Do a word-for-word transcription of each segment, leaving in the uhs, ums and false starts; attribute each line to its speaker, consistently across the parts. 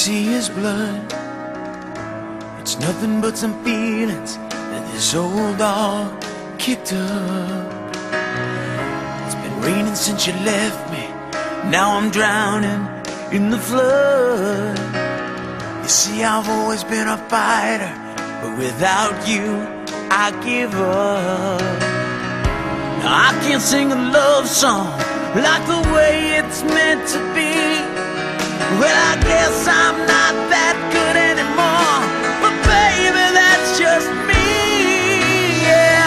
Speaker 1: see his blood. It's nothing but some feelings that this old dog kicked up. It's been raining since you left me. Now I'm drowning in the flood. You see, I've always been a fighter, but without you, I give up. Now I can't sing a love song like the way it's meant to be. Well, I guess I'm not that good anymore, but baby, that's just me. Yeah,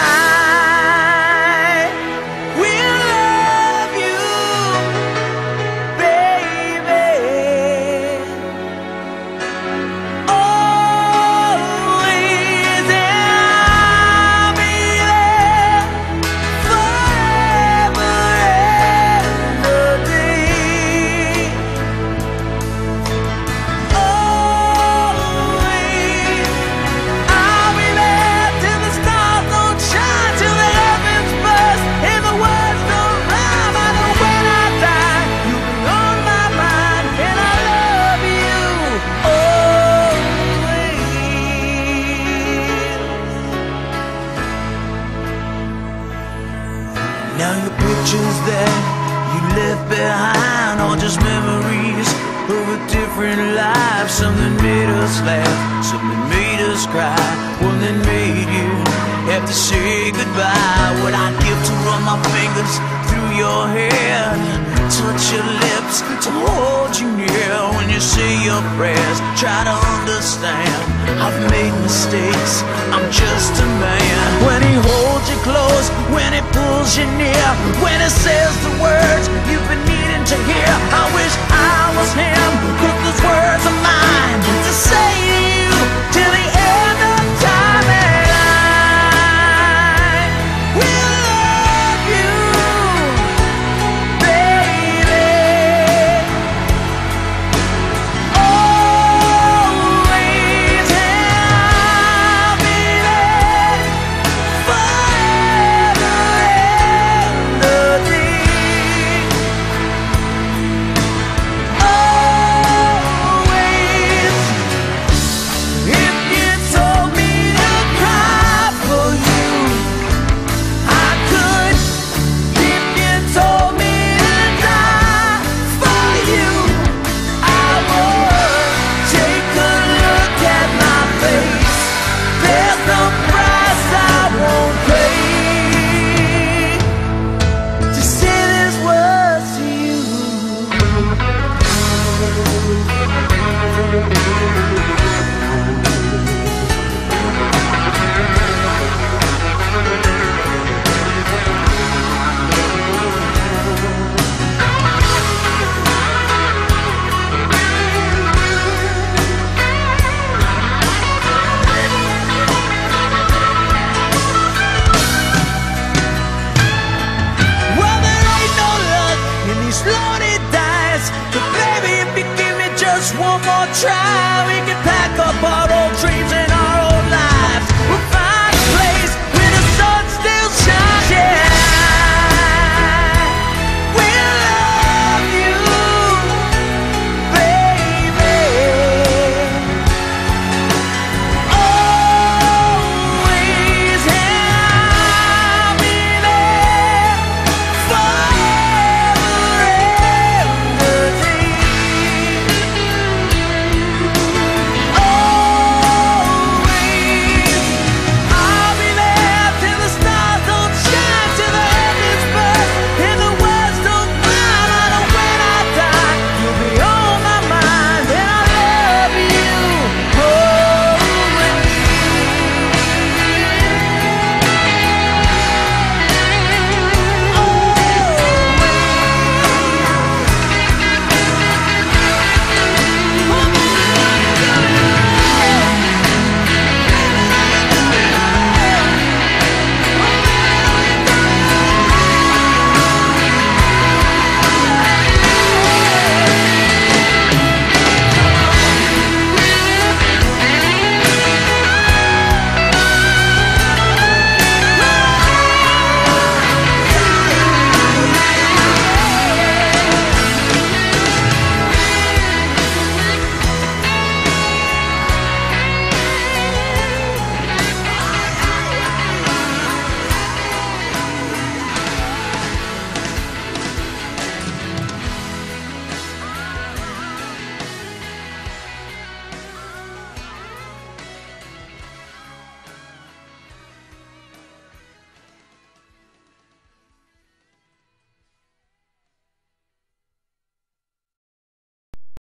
Speaker 1: I will love you, baby, always, and I'll be there forever and a day. Always, I'll be there till the stars don't shine, till the heavens burst and the words don't rhyme. I know when I die, you'll be on my mind, and I love you always. Now your pictures that you left behind are just memories of a different life. Something made us laugh, something made us cry, one that made you have to say goodbye. What I'd give to run my fingers through your hair, touch your lips, to hold you near when you say your prayers. Try to understand, I've made mistakes, I'm just a man. When he holds you close, when he pulls you near, when he says the words you've been needing to hear, I wish I was him, 'cause those words are mine to say to you till the end of time. And I will love you, baby, always, and I'll be there forever and a day. Always, if you told me to cry for you, I could. If you told me to die for you, I would. Take a look at my face, there's no price I won't pay to say these words to you. Well, there ain't no luck in these loaded dice, but baby, if you give me just one more try,